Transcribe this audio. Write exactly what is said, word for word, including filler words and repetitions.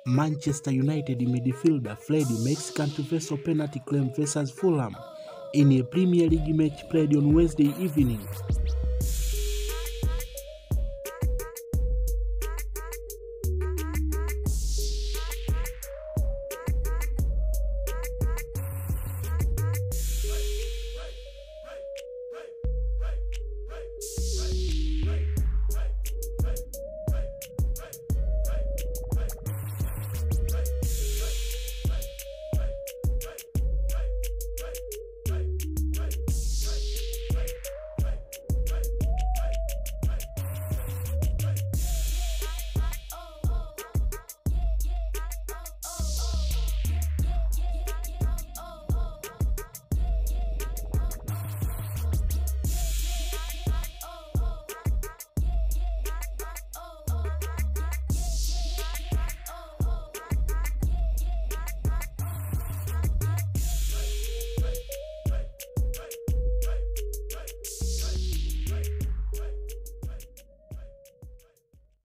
Manchester United midfielder Freddie makes controversial penalty claim versus Fulham in a Premier League match played on Wednesday evening.